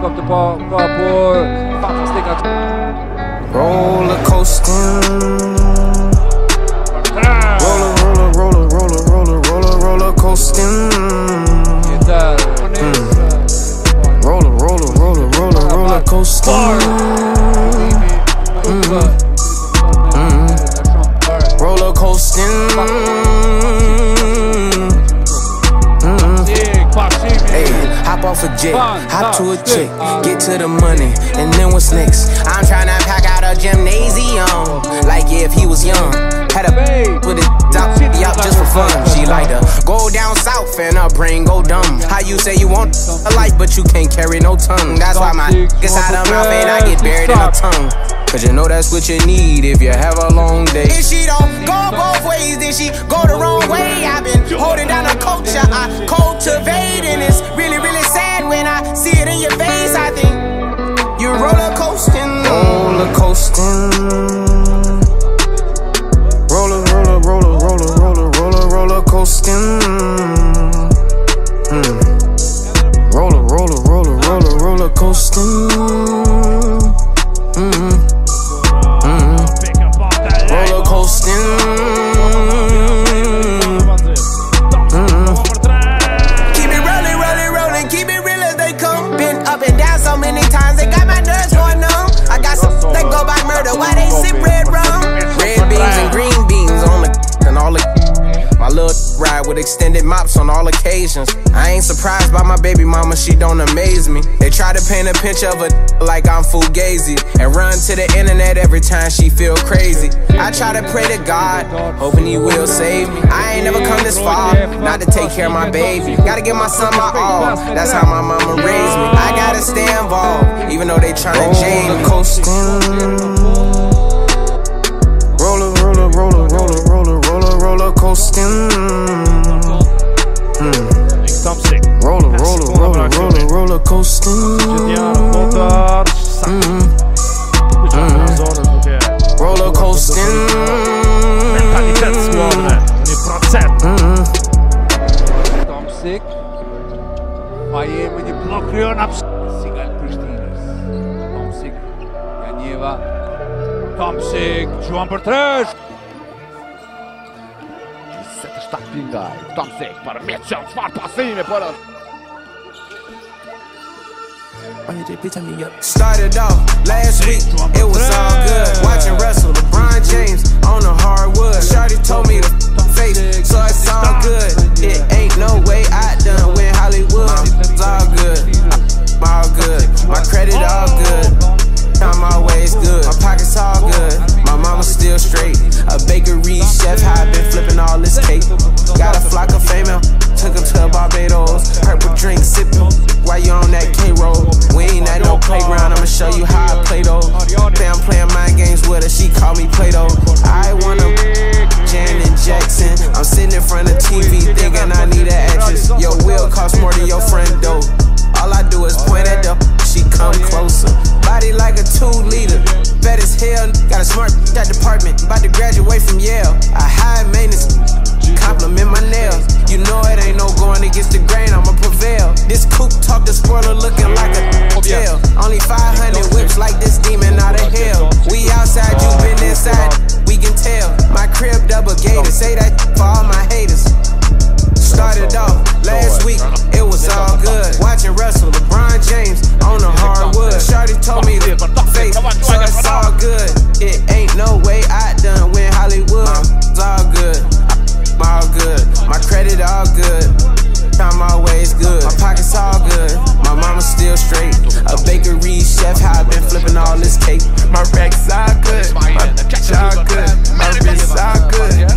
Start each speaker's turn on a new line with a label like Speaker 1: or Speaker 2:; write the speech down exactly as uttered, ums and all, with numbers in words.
Speaker 1: komt de bal qua voor. Fantastisch uit.
Speaker 2: Roller coasting. Roller, roller, roller, roller, roller, roller, roller coasting. Mm. Roller, roller, roller, roller, roller coasting. Mm. Mm. Roller coasting. Hop off a jet, hop to a chick, get to the money, and then what's next? I'm tryna pack out a gymnasium, like yeah, if he was young. Had a put it out, out just for fun. She like to go down south and her brain go dumb. How you say you want a life, but you can't carry no tongue? That's why my gets out of mouth and I get buried in her tongue. Cause you know that's what you need if you have a long day. If she don't go both ways, then she go the wrong way. I've been holding down a culture, I cultivate, and it's really, really sad when I see it in your face. I think you're roller coasting, roller coasting, roller, roller, roller, roller, roller, roller, roller coasting. Mm. Roller, roller, roller, roller, roller coasting. Mm. Roller coasting. Mm. Keep it rolling, rolling, rolling. Keep it real as they come. Been up and down so many times, they got my nerves going numb. I got some that go by murder. Why they sip red rum? Red beans and green beans on the and all the. My little ride with extended mops on all occasions. I ain't surprised by my baby mama, she don't amaze me. They try to paint a picture of a like I'm fugazi and run to the internet every time she feel crazy. I try to pray to God, hoping he will save me. I ain't never come this far, not to take care of my baby. Gotta give my son my all, that's how my mama raised me. I gotta stay involved, even though they tryna jade me. Roller, roller, roller, roller, roller, roller, roller coasting. Mm. Roller, roller, roller, roller, roller coasting. Mm. Mm. Roller coasting. Mm.
Speaker 1: Tomsik. Miami die blokkeren op Sigal Pristinus. Tomsik. Janieva. Tomsik. João Bertrand.
Speaker 3: Sätter starkt in där. Tomsik bara Mitchell. Svart passning på den.
Speaker 2: Started off last week, it was all good. Watching Russell, LeBron James on the hardwood. Shorty told me to face, so it's all good. It ain't no way I done win Hollywood. It's all good, all good. My credit all good. I'm always good. My pockets all good. My mama's still straight. A bakery chef, how I been flipping all this cake. Got a flock of female, took him to Barbados. Purple drink sipping while you on that K-roll. We ain't at no playground, I'ma show you how I play those. Say I'm playing mind games with her, she call me Play-Doh. I wanna Janet Jackson. I'm sitting in front of T V thinking I need an actress. Your wheel costs more than your friend though. All I do is point at the, she come closer. Body like a two liter, bad as hell. Got a smart that department, about to graduate from Yale. A high maintenance, compliment my nails. You know it ain't no going against the grain, I'ma prevail. This coupe talk the spoiler looking like a hotel. Only five hundred whips like this demon out of hell. We outside, you been inside, we can tell. My crib double gated, say that for all my haters. Started off last week, it was all good. Watching Russell, LeBron James on the hardwood. Shorty told me to face, so it's all good. It ain't no way I done win Hollywood. It's all good, all good. My credit all good. I'm always good. My pockets all good. My mama's still straight. A bakery chef, how I been flipping all this cake. My racks all good. My bitch all good. My wrists all good.